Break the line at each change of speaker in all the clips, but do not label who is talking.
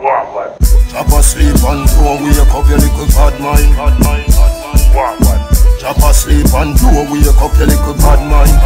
Drop asleep and don't wake up your little bad mind. Drop asleep and don't wake up your little bad mind.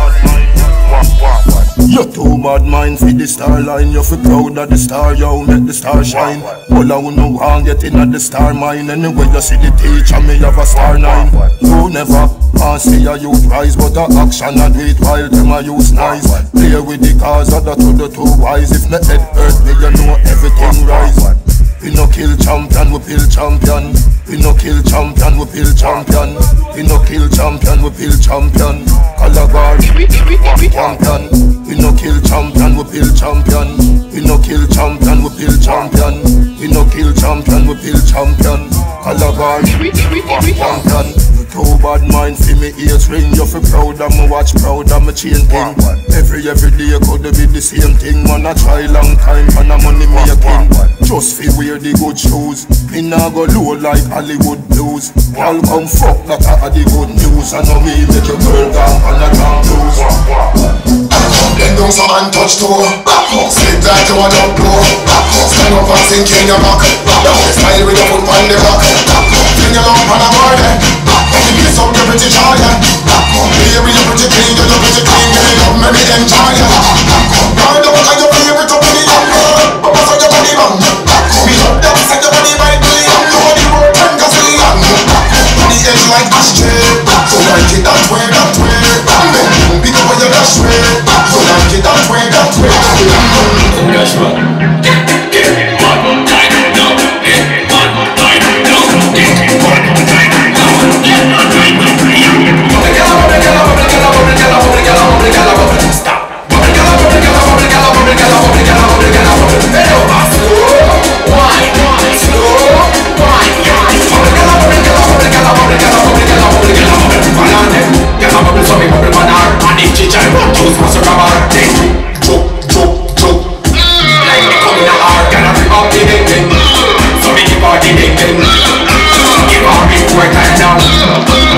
You too bad mind for the star line. You feel proud of the star, yo, make the star shine. All I know want get in at the star mine. Anyway you see the teacher, me have a star 9. You never can't see a youth rise, but the action I do it while them I use nice. Play with the cars, other to the two wise. If my head hurt me, you know everything rise. We no kill champion, we build champion. We no kill champion, we build champion. We no kill champion, we build champion. Calabar, champion. We no kill champion, we build champion. We no kill champion, we build champion. We no kill champion, we build champion. Calabar, champion. Too bad mind for me ears ring. You feel proud of me watch, proud of me chain thing. Every day could be the same thing. Man I try long time and I'm money making. Just fi wear the good shoes. Me nah go low like Hollywood blues. All come fuck that are the good news. I know me make your girl down and I can't lose.
Then down some and touch toe. Slip like you want up blow. Stand up and sink in your back. Smile with your foot on the back. Bring your lump on a board. Piece up your pretty giant. Baby, you're pretty clean, you're pretty clean. Give me love, make me enjoy ya. Now don't like your favorite up in the young girl. But what's on your body, man? Me love that set your body by billion. Your body work 10 gazillion. The edge like ashtray. So like it that way, that way. Then pick up on your dash way. So like it that way, that way. Dash way.
Give all me 4 times now.